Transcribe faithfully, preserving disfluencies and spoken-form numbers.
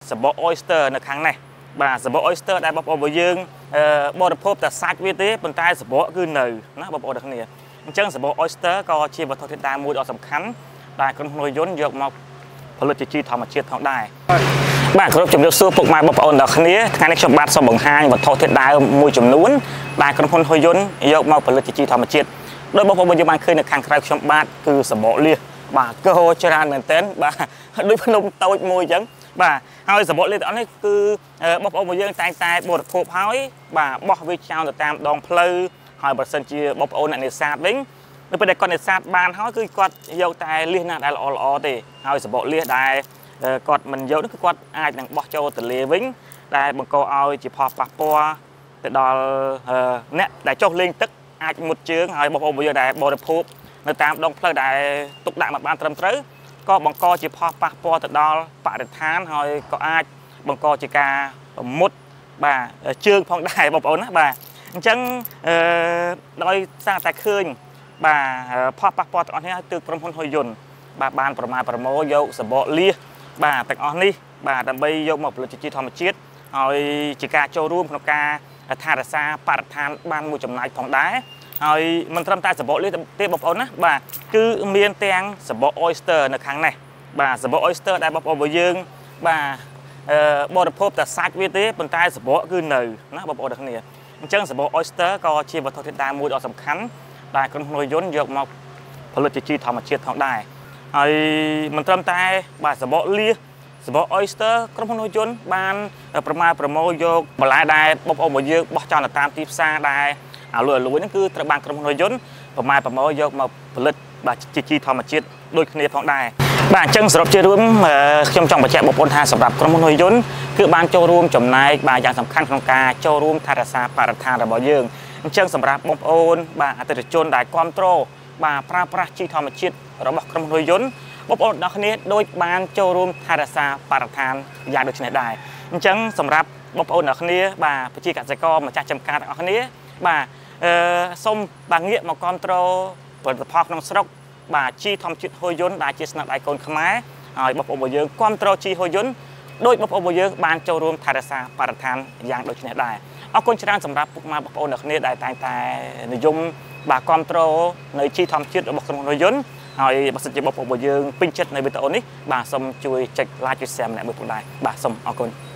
สบออยสเตอร์ในครั้งนี้บ่าสบออยสเตอร์ได้บอกว่าយើងบริโภคแต่សាច់វាទេប៉ុន្តែសបកគឺនៅណាបងប្អូនទាំងគ្នាអញ្ចឹងសបក oyster ក៏ជាវត្ថុធាតុដើមមួយដ៏សំខាន់ដែលក្រុមហ៊ុនយន្តយកមកផលិតជាជីធម្មជាតិផងដែរបាទគ្រប់ជំរាបសួរពុកម៉ែបងប្អូនទាំងគ្នាថ្ងៃនេះខ្ញុំបាទសូមបង្ហាញវត្ថុធាតុដើមមួយចំនួនដែលក្រុមហ៊ុនយន្តយកមកផលិតជាជីធម្មជាតិដោយបងប្អូនយើងបានឃើញនៅខាងក្រៅខ្ញុំបាទគឺសបកលៀសបាទកោច្រើនមែនទែនបាទដូចភ្នំតូចមួយអញ្ចឹងបាទហើយសបកលៀសទាំងអស់នេះគឺបងប្អូនយើងតែងតែបរិភោគហើយបាទបោះវាចោលទៅតាមដងផ្លូវហើយបើសិនជាបងប្អូនអ្នកនេសាទវិញនៅពេលដែលគាត់នេសាទបានហើយគឺគាត់យកតែលៀសណាដែលល្អល្អទេហើយសបកលៀសដែលគាត់មិនយកនោះគឺគាត់អាចនឹងបោះចូលទន្លេវិញដែលបង្កឲ្យជាផលប៉ះពាល់ទៅដល់អ្នកដែលចុះលេងទឹកអាចមុតជើងហើយបងប្អូនយើងដែលបរិភោគនៅតាមដងផ្លូវដែលទុកដាក់មកបានត្រឹមត្រូវក៏បង្កជាផលប៉ះពាល់ទៅដល់បរិស្ថានហើយក៏អាចបង្កជាការមុតបាទជើងផងដែរបងប្អូនណាបាទអញ្ចឹងអឺដោយសារតែឃើញបាទផលប៉ះពាល់ទាំងអស់នេះទើបក្រុមហ៊ុនហុយយន្តបាទបានប្រមាណប្រមូលយកសបកលៀសបាទទាំងអស់នេះបាទដើម្បីយកមកផលិតជាជីធម្មជាតិហើយជាការចូលរួមក្នុងការថែរក្សាបរិស្ថានបានមួយចំណែកផងដែរហើយមិនត្រឹមតែសបកលៀសទេបងប្អូនណាបាទគឺមានទាំងសបក oyster នៅខាងនេះបាទសបក oyster ដែលបងប្អូនយើងបាទបរិភោគតែសាច់វាទេប៉ុន្តែសបកគឺនៅណាបងប្អូនទាំងគ្នាអញ្ចឹងសបក oyster ក៏ជាវត្ថុធាតុដើមមួយដ៏សំខាន់ដែលក្រុមហ៊ុនយន្តយកមកផលិតជាជីធម្មជាតិផងដែរហើយមិនត្រឹមតែបាទសបកលៀសសបក oyster ក្រុមហ៊ុនយន្តបានប្រមាណប្រមូលយកបន្លែដែលបងប្អូនយើងបោះចោលនៅតាមទីផ្សារដែលអាលួយអាលួយហ្នឹងគឺត្រូវបានក្រុមហ៊ុនយន្តប្រមាណប្រមូលយកមកផលិតបាទជាជីធម្មជាតិដូចគ្នាផងដែរបាទអញ្ចឹងសរុបជារួមខ្ញុំចង់បញ្ជាក់បងប្អូនថាសម្រាប់ក្រុមហ៊ុនយន្តគឺបានចូលរួមចំណែកបាទយ៉ាងសំខាន់ក្នុងការចូលរួមថែរក្សាបរិស្ថានរបស់យើងអញ្ចឹងសម្រាប់បងប្អូនបាទអតិថិជនដែលគ្រប់គ្រងបាទប្រើប្រាស់ជីធម្មជាតិរបស់ក្រុមហ៊ុនយន្តបងប្អូនទាំងគ្នាដូចបានចូលរួមថែរក្សាបរិស្ថានយ៉ាងដូចនេះដែរអញ្ចឹងសម្រាប់បងប្អូនទាំងគ្នាបាទប្រជាកសិករម្ចាស់ចម្ការទាំងអស់គ្នាបាទអឺសូមបាទងាកមកគ្រប់គ្រងផលិតផលក្នុងស្រុកបាទជីធម្មជាតិហុយយន្តដែលជាស្នាដៃកូនខ្មែរហើយបងប្អូនយើងគ្រប់គ្រងជីហុយយន្តដោយបងប្អូនយើងបានចូលរួមថែរក្សាបរិស្ថានយ៉ាងដូចនេះដែរអរគុណច្រើនសម្រាប់ពុកម៉ែបងប្អូនទាំងគ្នាដែលតែងតែនិយមបាទគ្រប់គ្រងនៅជីធម្មជាតិរបស់ក្រុមហ៊ុនហុយយន្តហើយបើសិនជាបងប្អូនយើងពេញចិត្តនៅវីដេអូនេះបាទសូមជួយចុច like ជួយ share ម្នាក់មួយផងដែរបាទសូមអរគុណ